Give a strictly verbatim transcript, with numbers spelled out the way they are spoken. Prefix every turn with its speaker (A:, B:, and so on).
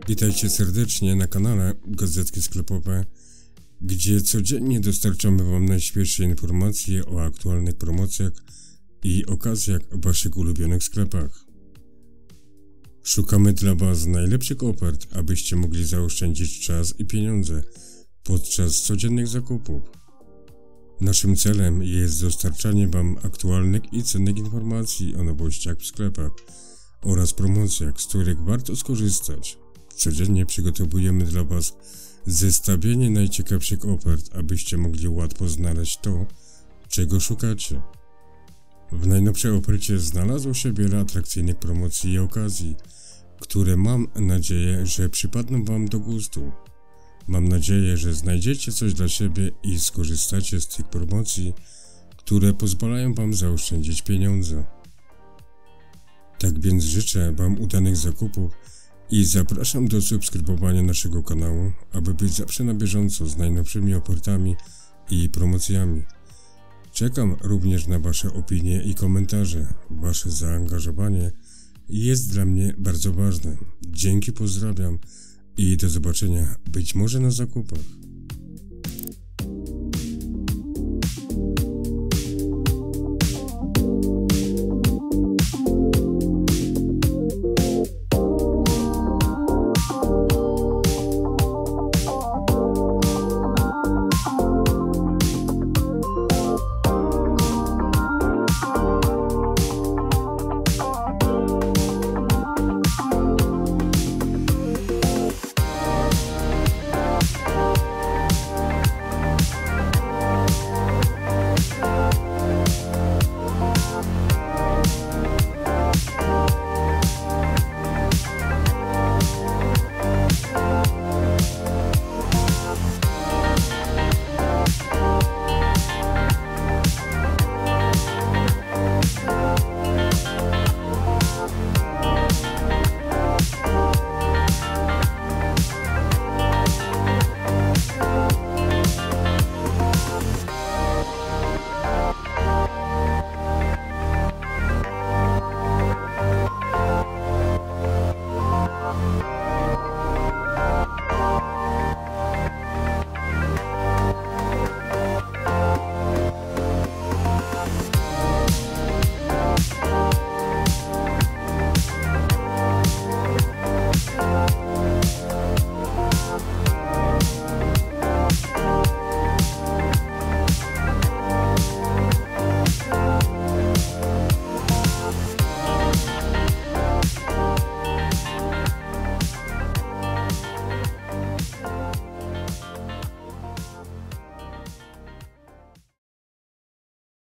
A: Witajcie serdecznie na kanale Gazetki Sklepowe, gdzie codziennie dostarczamy Wam najświeższe informacje o aktualnych promocjach i okazjach w Waszych ulubionych sklepach. Szukamy dla Was najlepszych ofert, abyście mogli zaoszczędzić czas i pieniądze podczas codziennych zakupów. Naszym celem jest dostarczanie Wam aktualnych i cennych informacji o nowościach w sklepach oraz promocjach, z których warto skorzystać. Codziennie przygotowujemy dla Was zestawienie najciekawszych ofert, abyście mogli łatwo znaleźć to, czego szukacie. W najnowszej ofercie znalazło się wiele atrakcyjnych promocji i okazji, które mam nadzieję, że przypadną Wam do gustu. Mam nadzieję, że znajdziecie coś dla siebie i skorzystacie z tych promocji, które pozwalają Wam zaoszczędzić pieniądze. Tak więc życzę Wam udanych zakupów i zapraszam do subskrybowania naszego kanału, aby być zawsze na bieżąco z najnowszymi ofertami i promocjami. Czekam również na Wasze opinie i komentarze. Wasze zaangażowanie jest dla mnie bardzo ważne. Dzięki, pozdrawiam i do zobaczenia być może na zakupach.